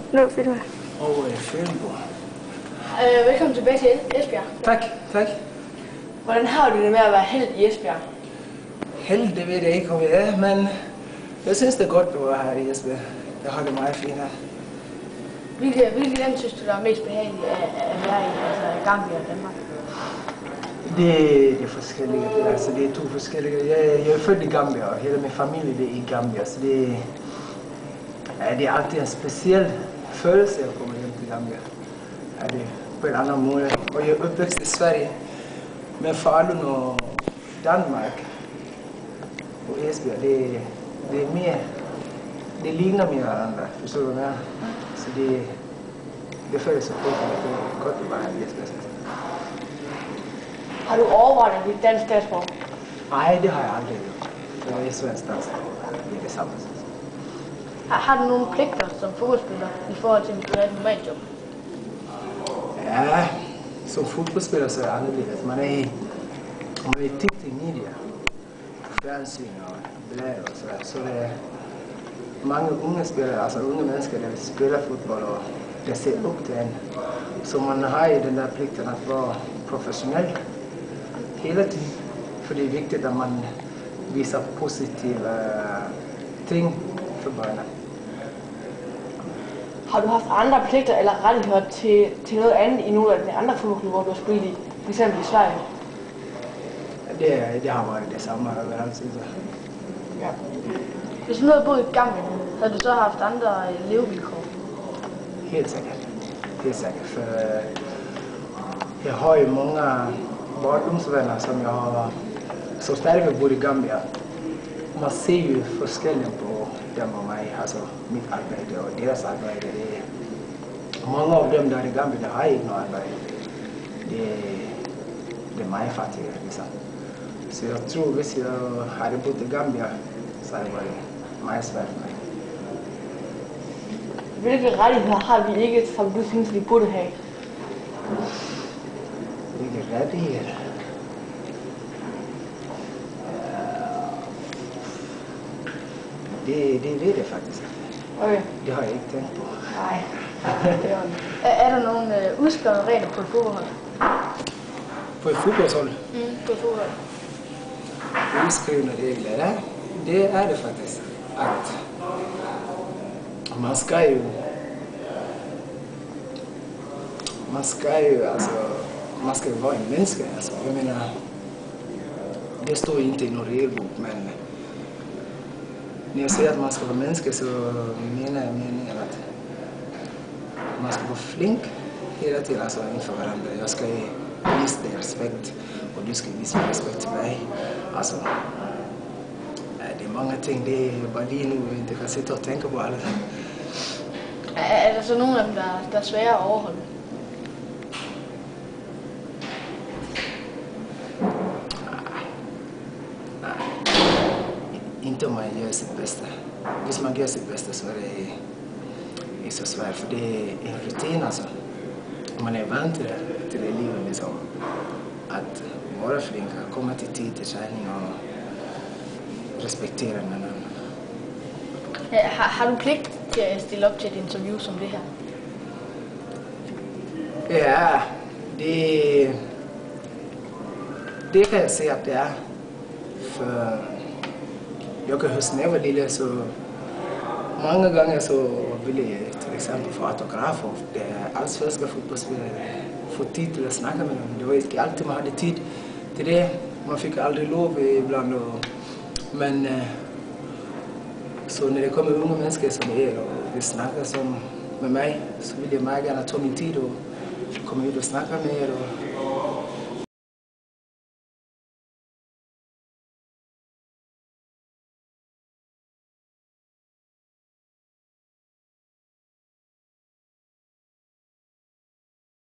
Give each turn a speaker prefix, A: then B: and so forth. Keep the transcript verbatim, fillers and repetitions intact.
A: Nu filmer jeg.
B: Og øh, Fønborg.
C: Øh, velkommen tilbage til Esbjerg.
B: Tak, tak.
C: Hvordan har du det med at være held i Esbjerg?
B: Held, det ved jeg ikke, om jeg er, men jeg synes, det er godt at være her i Esbjerg. Jeg har det meget fint her.
C: Hvilke, hvilke land synes du, der er mest behageligt at, at være i, altså Gambia og Danmark?
B: Det, det er forskellige, altså det er to forskellige. Jeg, jeg er født i Gambia, og hele min familie er i Gambia, så det, ja, det er altid en speciel følelse at komme hjem til Gambia. Ja, det på en anden måde. Og jeg er opvækst i Sverige, men Falun og Danmark og Esbjerg, det, det er mere, det ligner mere andre, forstår du hvad? Så det, det føles så godt, at det er godt at være i Esbjerg.
C: Har du overvejet at blive dansk statsborger?
B: Nej, det har jeg aldrig gjort. For jeg er svensk statsborger. Det er det samme.
C: Har, har du nogle pligter som fodboldspiller i forhold til et normalt job?
B: Ja, som fodboldspiller så er det anderledes. Man er, man er tit i media, fjernsyn og blad og så, så det er mange unge spillere, altså unge mennesker, der spiller fodbold og der ser op til en. Så man har i den der pligten at være professionel hele tiden. For det er vigtigt, at man viser positive ting for børnene.
C: Har du haft andre pligter eller rettigheder til, til noget andet i nogle af de andre fodboldklubber, du har spillet i, f.eks. i Sverige?
B: Det, det har været det samme overalt, synes jeg.
C: Ja. Hvis du nu havde boet i Gambia, havde du så haft andre levevilkår?
B: Helt sikkert. Helt sikkert. For jeg har jo mange barndomsvenner, som jeg har så stadigvæk boet i Gambia. Man ser jo forskelligt på dem og mig, altså mit arbejde og deres arbejde. Det, mange af dem, der er i Gambia, der har ikke noget arbejde. Det, det er meget fattige, ligesom. Så jeg tror, hvis jeg havde boet i Gambia, så havde det været meget svært for mig.
C: Hvilke rettigheder har vi ikke, som du synes, vi burde have?
B: Hvilke rettigheder? Det, det ved jeg faktisk ikke.
C: Okay.
B: Det har jeg ikke tænkt på.
C: Nej. Det er, er, er der nogle øh, udskrevne regler på et fodboldhold?
B: På et fodboldhold?
C: Mm, på et fodboldhold.
B: Udskrevne regler, ja. Det er det faktisk. At man skal jo... Man skal jo, altså... Man skal jo være en menneske, altså. Jeg mener... Det står ikke i nogen regelbok, men... Når jeg siger, at man skal være menneske, så mener jeg, mener at man skal være flink hele tiden, altså inden for hverandre. Jeg skal vise dig respekt, og du skal vise mig respekt til mig. Altså, ja, det er mange ting, det er bare lige nu, jeg kan sidde og tænke på alt.
C: Er, er der så nogle af dem, der, der er svære at overholde?
B: Inte om man gör sitt bästa. Hvis man gör sitt bästa så är det, är så svårt, för det är en rutin alltså. Man är van till det, till det livet liksom. Att vara flink, komma till tid till träning och respektera den andra.
C: Har, har du pligt til at stille op til et interview som det her?
B: Ja, det, det kan jeg se, at det er. For jeg kan huske, når jeg var lille, så mange gange så ville jeg til eksempel få autografer. Det er alle svenske fodboldspillere få tid til at snakke med dem. Det var ikke altid, man havde tid til det. Man fik aldrig lov ibland. Men så når det kommer unge mennesker som er, og de snakker som med mig, så vil jeg meget gerne tage min tid og komme ud og snakke med jer.